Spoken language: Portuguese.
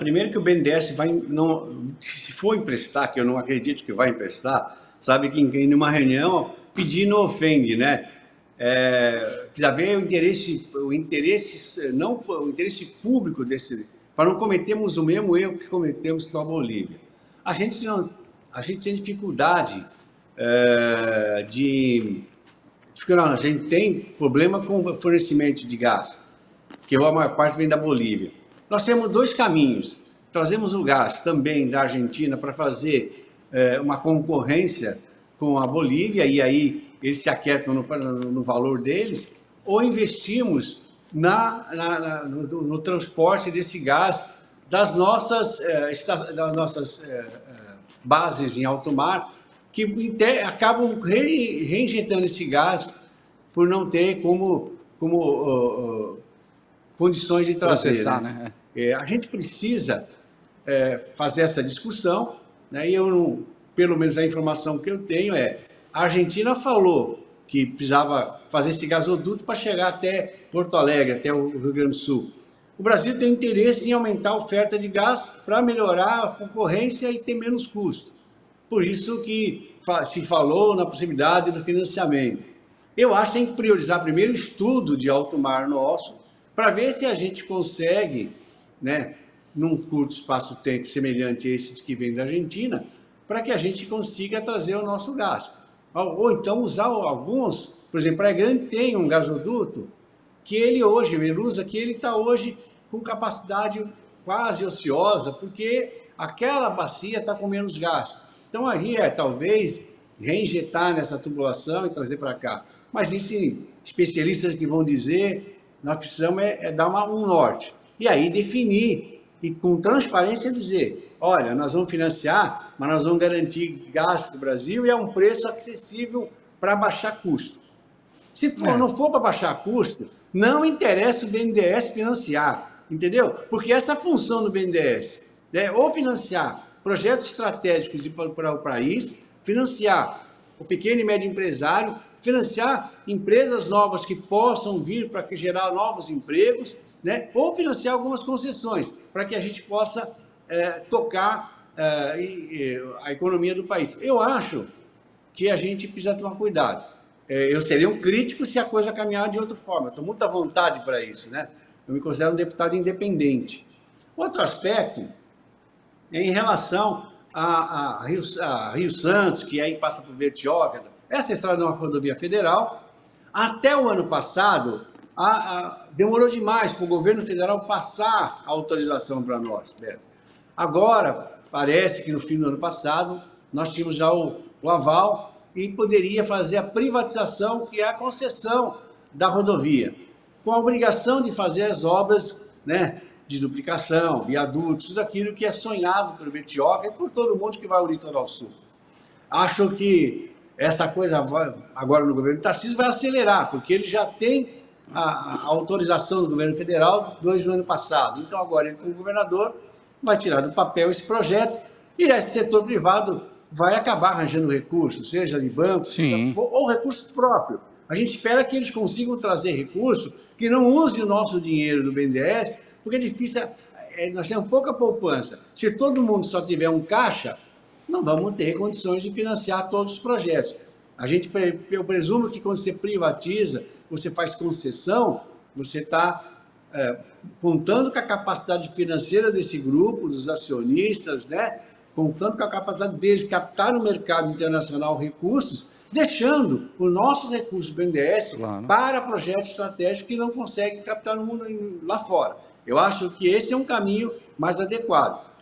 primeiro que o BNDES vai, não, se for emprestar, que eu não acredito que vai emprestar, sabe que em numa reunião pedir não ofende, né? Precisa ver o interesse público desse, para não cometermos o mesmo erro que cometemos com a Bolívia. A gente tem dificuldade a gente tem problema com o fornecimento de gás, que a maior parte vem da Bolívia. Nós temos dois caminhos. Trazemos o gás também da Argentina para fazer uma concorrência com a Bolívia, e aí eles se aquietam no valor deles, ou investimos no transporte desse gás das nossas bases em alto mar, que acabam reinjetando esse gás por não ter como condições de trazer. Processar, né? A gente precisa fazer essa discussão, né? E eu não, pelo menos a informação que eu tenho a Argentina falou que precisava fazer esse gasoduto para chegar até Porto Alegre, até o Rio Grande do Sul. O Brasil tem interesse em aumentar a oferta de gás para melhorar a concorrência e ter menos custo. Por isso que se falou na possibilidade do financiamento. Eu acho que tem que priorizar primeiro o estudo de alto mar nosso, para ver se a gente consegue, né, num curto espaço de tempo semelhante a esse que vem da Argentina, para que a gente consiga trazer o nosso gás. Ou então usar alguns, por exemplo, Praia Grande tem um gasoduto que ele está hoje com capacidade quase ociosa, porque aquela bacia está com menos gás. Então aí talvez reinjetar nessa tubulação e trazer para cá. Mas existem especialistas que vão dizer, nós precisamos dar um norte. E aí definir, e com transparência dizer, olha, nós vamos financiar, mas nós vamos garantir gás para o Brasil e é um preço acessível para baixar custo. Se não for para baixar custo, não interessa o BNDES financiar, entendeu? Porque essa função do BNDES, né, ou financiar projetos estratégicos para o país, financiar o pequeno e médio empresário, financiar empresas novas que possam vir para gerar novos empregos, né? Ou financiar algumas concessões para que a gente possa tocar a economia do país. Eu acho que a gente precisa tomar cuidado. Eu seria um crítico se a coisa caminhar de outra forma. Estou muito à vontade para isso, né? Eu me considero um deputado independente. Outro aspecto é em relação a Rio Santos, que aí passa por Bertioga. Essa estrada é uma rodovia federal. Até o ano passado, demorou demais para o governo federal passar a autorização para nós, Beto. Agora, parece que no fim do ano passado, nós tínhamos já o aval e poderia fazer a privatização, que é a concessão da rodovia, com a obrigação de fazer as obras, né, de duplicação, viadutos, tudo aquilo que é sonhado pelo Bertioga e por todo mundo que vai ao litoral sul. Acho que essa coisa agora no governo Tarcísio vai acelerar, porque ele já tem a autorização do governo federal desde o ano passado. Então agora ele, como governador, vai tirar do papel esse projeto e esse setor privado vai acabar arranjando recursos, seja de bancos, ou recursos próprios. A gente espera que eles consigam trazer recursos que não use o nosso dinheiro do BNDES, porque é difícil, nós temos pouca poupança. Se todo mundo só tiver um caixa, não vamos ter condições de financiar todos os projetos. Eu presumo que quando você privatiza, você faz concessão, você está contando com a capacidade financeira desse grupo, dos acionistas, né? Contando com a capacidade deles captar no mercado internacional recursos, deixando o nosso recurso do BNDES para projetos estratégicos que não conseguem captar no mundo lá fora. Eu acho que esse é um caminho mais adequado.